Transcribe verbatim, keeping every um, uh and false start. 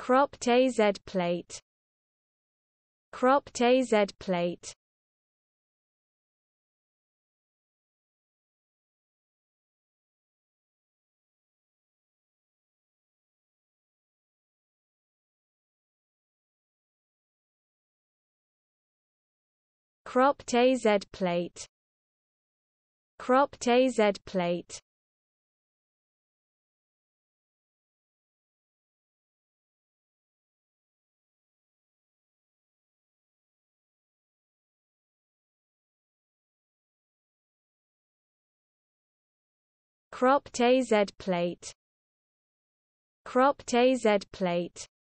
Cropped A Z plate. Cropped A Z plate. Cropped A Z plate. Cropped A Z plate. Cropped A Z plate. Cropped A Z plate.